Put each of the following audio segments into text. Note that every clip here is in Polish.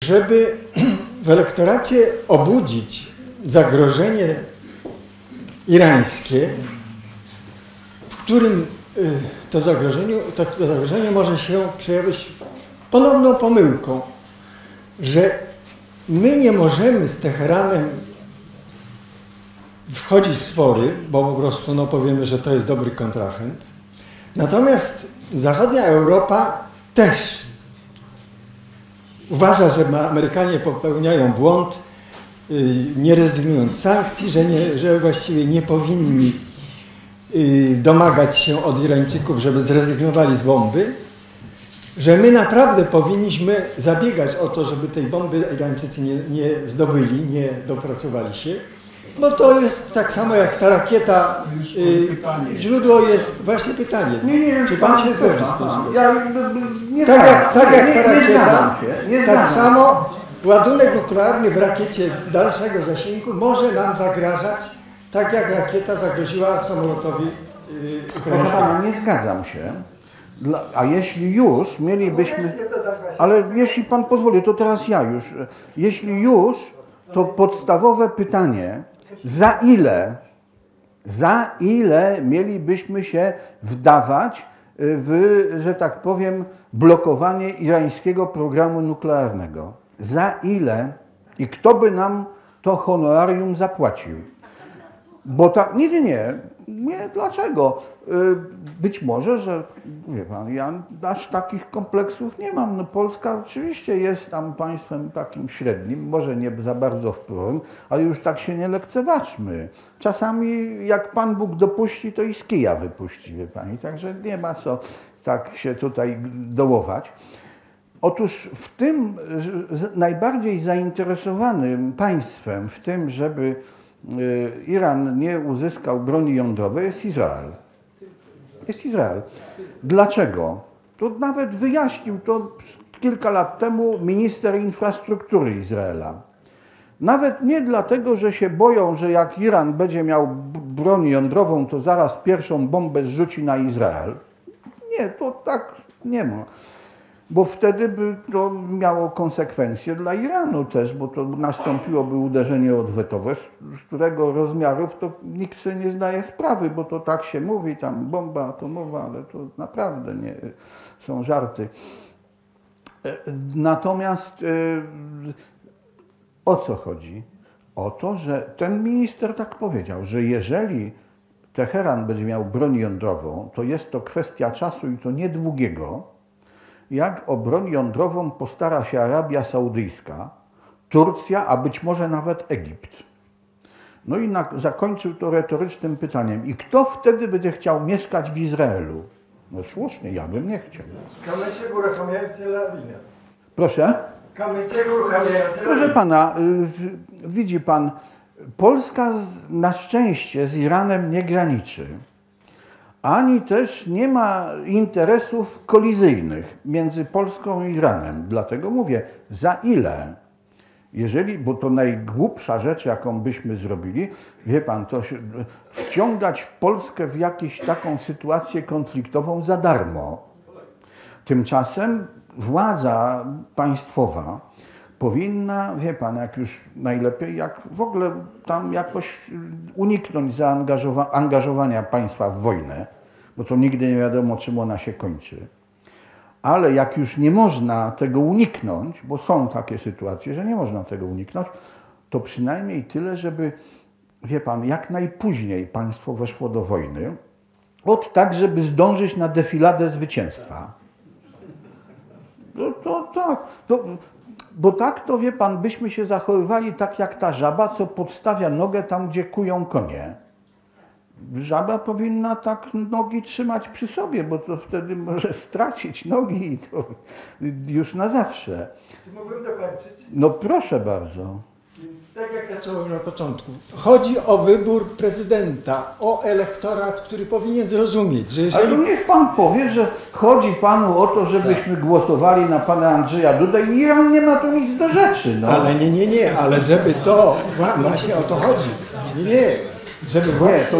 żeby w elektoracie obudzić zagrożenie irańskie, w którym to zagrożenie może się przejawić ponowną pomyłką, że my nie możemy z Teheranem wchodzić w spory, bo po prostu no, powiemy, że to jest dobry kontrahent. Natomiast zachodnia Europa też uważa, że Amerykanie popełniają błąd, nie rezygnując z sankcji, że właściwie nie powinni domagać się od Irańczyków, żeby zrezygnowali z bomby, że my naprawdę powinniśmy zabiegać o to, żeby tej bomby Irańczycy nie zdobyli, nie dopracowali się, bo to jest tak samo jak ta rakieta, źródło jest właśnie pytanie, czy pan się zgodzi z tym? Tak jak ta rakieta, tak samo ładunek nuklearny w rakiecie dalszego zasięgu może nam zagrażać, tak jak rakieta zagroziła samolotowi ukraińskiemu. Proszę pana, nie zgadzam się. A jeśli już mielibyśmy... Ale jeśli pan pozwoli, to teraz ja już. Jeśli już, to podstawowe pytanie, za ile mielibyśmy się wdawać w, że tak powiem, blokowanie irańskiego programu nuklearnego? Za ile i kto by nam to honorarium zapłacił? Bo tak, nie, dlaczego? Być może, że, wie pan, ja aż takich kompleksów nie mam. No Polska oczywiście jest tam państwem takim średnim, może nie za bardzo wpływowym, ale już tak się nie lekceważmy. Czasami jak Pan Bóg dopuści, to i z kija wypuści, wie pani, także nie ma co tak się tutaj dołować. Otóż w tym najbardziej zainteresowanym państwem, w tym, żeby Iran nie uzyskał broni jądrowej, jest Izrael. Jest Izrael. Dlaczego? To nawet wyjaśnił to kilka lat temu minister infrastruktury Izraela. Nawet nie dlatego, że się boją, że jak Iran będzie miał broń jądrową, to zaraz pierwszą bombę zrzuci na Izrael. Nie, to tak nie ma. Bo wtedy by to miało konsekwencje dla Iranu też, bo to nastąpiłoby uderzenie odwetowe, z którego rozmiarów to nikt sobie nie zdaje sprawy, bo to tak się mówi, tam bomba atomowa, ale to naprawdę nie są żarty. Natomiast o co chodzi? O to, że ten minister tak powiedział, że jeżeli Teheran będzie miał broń jądrową, to jest to kwestia czasu i to niedługiego, jak o broń jądrową postara się Arabia Saudyjska, Turcja, a być może nawet Egipt. No i zakończył to retorycznym pytaniem. I kto wtedy będzie chciał mieszkać w Izraelu? No słusznie, ja bym nie chciał. Proszę? Proszę pana, widzi pan, Polska na szczęście z Iranem nie graniczy. Ani też nie ma interesów kolizyjnych między Polską i Iranem. Dlatego mówię, za ile? Jeżeli, bo to najgłupsza rzecz, jaką byśmy zrobili, wie pan, to wciągać w Polskę w jakąś taką sytuację konfliktową za darmo. Tymczasem władza państwowa powinna, wie pan, jak już najlepiej, jak w ogóle tam jakoś uniknąć angażowania państwa w wojnę, bo to nigdy nie wiadomo, czym ona się kończy. Ale jak już nie można tego uniknąć, bo są takie sytuacje, że nie można tego uniknąć, to przynajmniej tyle, żeby, wie pan, jak najpóźniej państwo weszło do wojny, tak, żeby zdążyć na defiladę zwycięstwa. Bo tak to, wie pan, byśmy się zachowywali tak jak ta żaba, co podstawia nogę tam, gdzie kują konie. Żaba powinna tak nogi trzymać przy sobie, bo to wtedy może stracić nogi i to już na zawsze. Czy mógłbym dokończyć? No proszę bardzo. Tak jak zacząłem na początku, chodzi o wybór prezydenta, o elektorat, który powinien zrozumieć, że jeżeli... Ale niech pan powie, że chodzi panu o to, żebyśmy głosowali na pana Andrzeja Dudę i Iran nie ma tu nic do rzeczy. No. Ale nie, ale żeby to, właśnie o to chodzi. Nie. Żeby Nie, to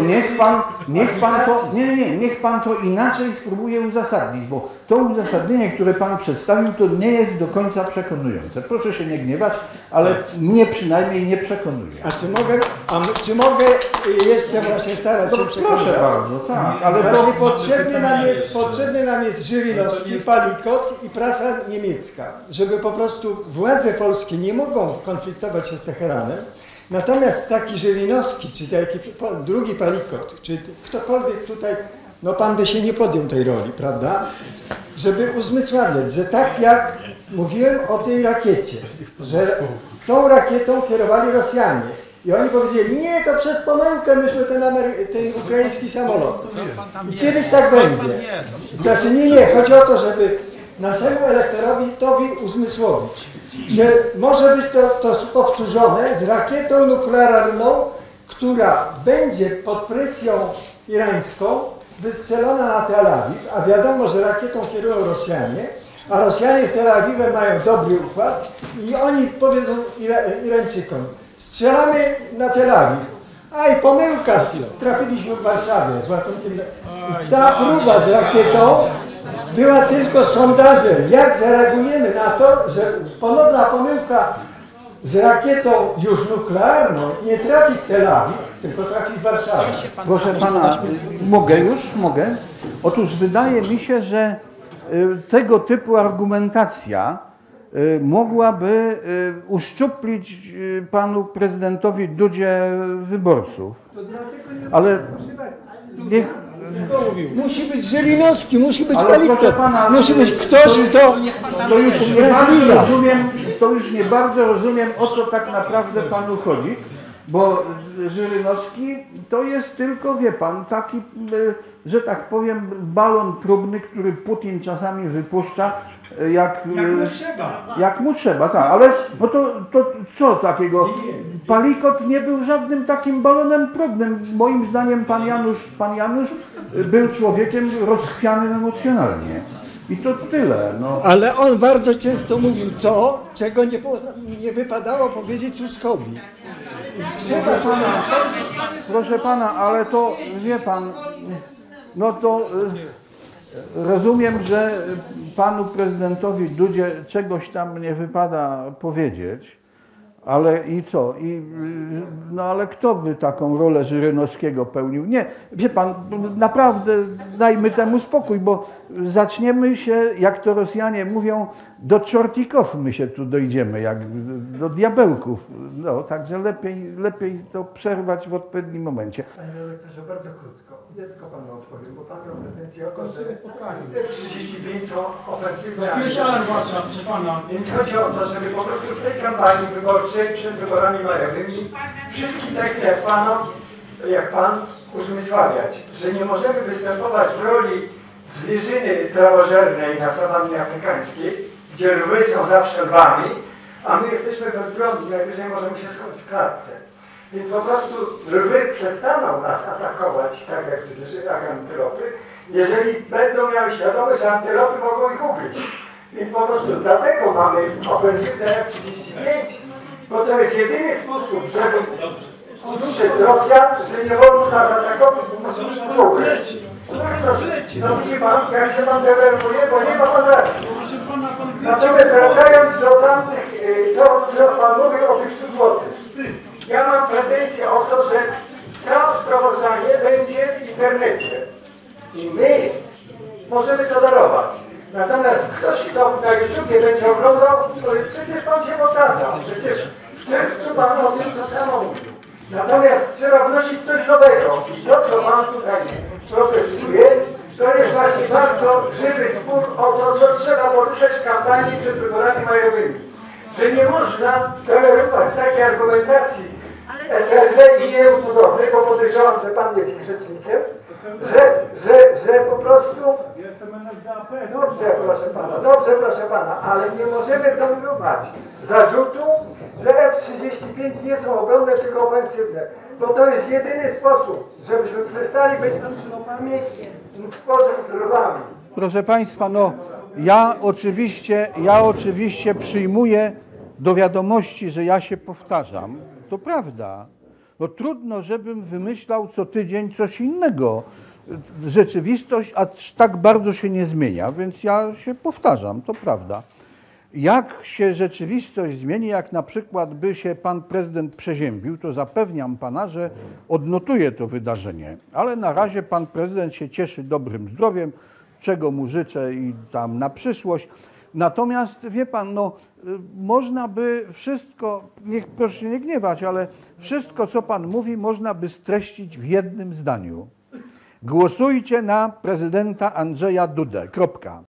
niech pan to inaczej spróbuje uzasadnić, bo to uzasadnienie, które pan przedstawił, to nie jest do końca przekonujące. Proszę się nie gniewać, ale mnie przynajmniej nie przekonuje. A czy mogę jeszcze właśnie starać się przekonywać? Proszę bardzo, tak, ale to... Właśnie potrzebny nam jest Żywinowski, Palikot i prasa niemiecka, żeby po prostu władze polskie nie mogą konfliktować się z Teheranem. Natomiast taki Żywinowski, czy taki drugi Palikot, czy ktokolwiek tutaj, no pan by się nie podjął tej roli, prawda? Żeby uzmysławiać, że tak jak mówiłem o tej rakiecie, że tą rakietą kierowali Rosjanie. I oni powiedzieli, nie, to przez pomyłkę myśmy ten ukraiński samolot. I kiedyś tak będzie. Znaczy nie, chodzi o to, żeby naszemu elektorowi uzmysłowić, że może być to powtórzone z rakietą nuklearną, która będzie pod presją irańską wystrzelona na Tel Awiw, a wiadomo, że rakietą kierują Rosjanie, a Rosjanie z Tel Awiwem mają dobry układ i oni powiedzą Irańczykom, strzelamy na Tel Awiw. A i pomyłka, trafiliśmy w Warszawie. I ta próba z rakietą była tylko sondażem, jak zareagujemy na to, że ponowna pomyłka z rakietą już nuklearną nie trafi w Tel Awiw, tylko trafi w Warszawę. Proszę pana, mogę? Otóż wydaje mi się, że tego typu argumentacja mogłaby uszczuplić panu prezydentowi Dudzie wyborców. Ale niech... Musi być Żywinowski, musi być Ale Palikot, proszę pana, musi być ktoś, kto to już nie bardzo rozumiem, o co tak naprawdę panu chodzi, bo Żywinowski to jest tylko, wie pan, taki, że tak powiem, balon próbny, który Putin czasami wypuszcza, jak mu trzeba, tak, ale no to co takiego? Palikot nie był żadnym takim balonem próbnym. Moim zdaniem pan Janusz był człowiekiem rozchwianym emocjonalnie. I to tyle. No. Ale on bardzo często mówił to, czego nie wypadało powiedzieć Tuskowi. Proszę pana, ale to wie pan, no to rozumiem, że panu prezydentowi Dudzie czegoś tam nie wypada powiedzieć, ale i co? No ale kto by taką rolę Żyrynowskiego pełnił? Nie, wie pan, naprawdę dajmy temu spokój, bo zaczniemy się, jak to Rosjanie mówią, do czortików my się tu dojdziemy, jak do diabełków. No, także lepiej to przerwać w odpowiednim momencie. Panie redaktorze, bardzo krótko. Ja tylko panu odpowiem, bo pan miał pretensję o to, że te 35 są ofensywne. Pierwszy alarm zwłaszcza, proszę pana. Więc chodzi o to, żeby po prostu w tej kampanii wyborczej przed wyborami majowymi wszystkich takich jak pan uzmysławiać, że nie możemy występować w roli zwierzyny trawożernej na sawannie afrykańskiej, gdzie lwy są zawsze lwami, a my jesteśmy bezbronni, najwyżej możemy się schować w klatce. Więc po prostu lwy przestaną nas atakować, tak jak antylopy, jeżeli będą miały świadomość, że antylopy mogą ich ugryźć. Więc po prostu dlatego mamy ofensywne F-35, bo to jest jedyny sposób, żeby usłyszeć Rosjan, że nie wolno nas atakować, bo musimy to ugryźć. No widzi pan, jak się pan denerwuje, bo nie ma pan racji. Natomiast wracając do tamtych, to co pan mówił o tych 100 zł. Ja mam pretensję o to, że to sprawozdanie będzie w internecie i my możemy to darować. Natomiast ktoś, kto na YouTubie będzie oglądał, przecież pan się powtarza. Przecież w czerwcu pan o tym to samo mówił. Natomiast trzeba wnosić coś nowego. I to, co pan tutaj protestuje, to jest właśnie bardzo żywy spór o to, co trzeba poruszać w kampanii przed wyborami majowymi. Że nie można tolerować takiej argumentacji SLD i jemu podobnych, bo podejrzewam, że pan jest ich rzecznikiem, że po prostu... Jestem NSDAP. Dobrze, proszę pana, ale nie możemy dominować zarzutu, że F-35 nie są obronne, tylko ofensywne. Bo to jest jedyny sposób, żebyśmy przestali być antylopami w sporze z lwami. Proszę państwa, no ja oczywiście przyjmuję do wiadomości, że ja się powtarzam. To prawda. No trudno, żebym wymyślał co tydzień coś innego. Rzeczywistość aż tak bardzo się nie zmienia, więc ja się powtarzam, to prawda. Jak się rzeczywistość zmieni, jak na przykład by się pan prezydent przeziębił, to zapewniam pana, że odnotuję to wydarzenie. Ale na razie pan prezydent się cieszy dobrym zdrowiem, czego mu życzę i tam na przyszłość. Natomiast wie pan, no, można by wszystko, proszę się nie gniewać, ale wszystko, co pan mówi, można by streścić w jednym zdaniu. Głosujcie na prezydenta Andrzeja Dudę. Kropka.